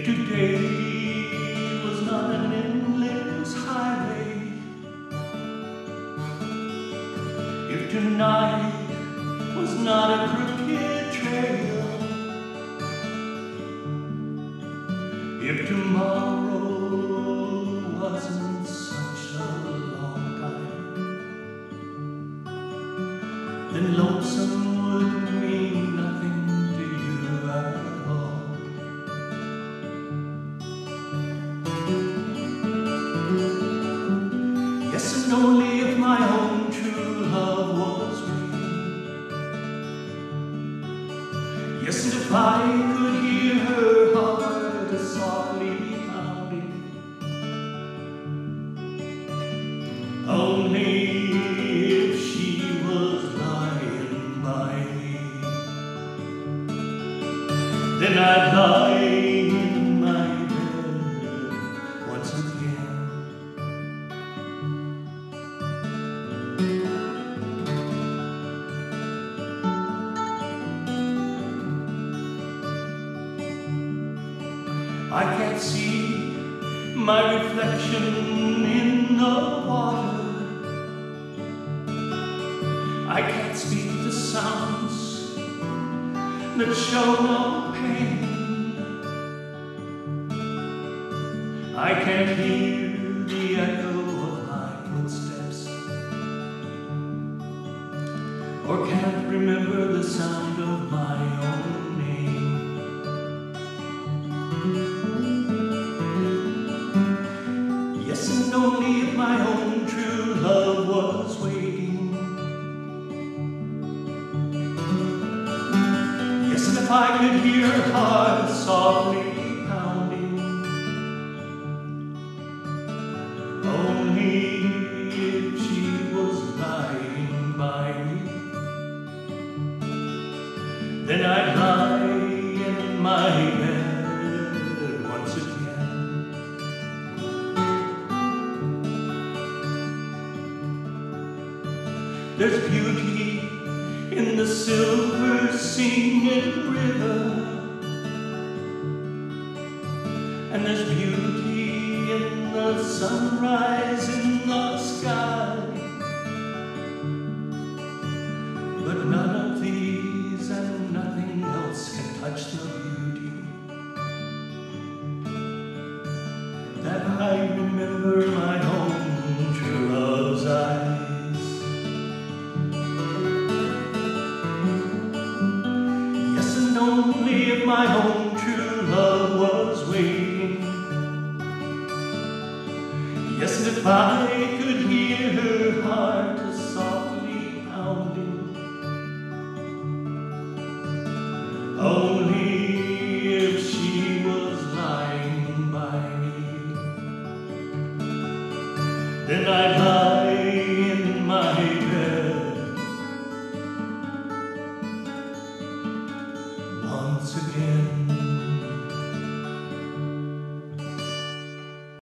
If today was not an endless highway, if tonight was not a crooked trail, if tomorrow wasn't such a long time, then lonesome would mean nothing to you at all. Yes, and only if my own true love was waiting. Yes, and if I could hear her heart softly pounding. Only if she was lying by me, then I'd lie in my bed once again. I can't see my reflection in the water. I can't speak the sounds that show no pain. I can't hear the echo of my footsteps, or can't remember the sound of my own name. Yes, and only if my own true love was waiting. Yes, and if I could hear her heart softly pounding. Only if she was lying by me, then I'd lie in my bed once again. There's beauty in the silver singing river, and there's beauty in the sunrise in the sky. But none of these and nothing else can touch the beauty that I remember my own true love's eyes. Yes, and only if my own true love was waiting. Yes, and if I could hear her heart softly pounding. Only if she was lying by me, then I'd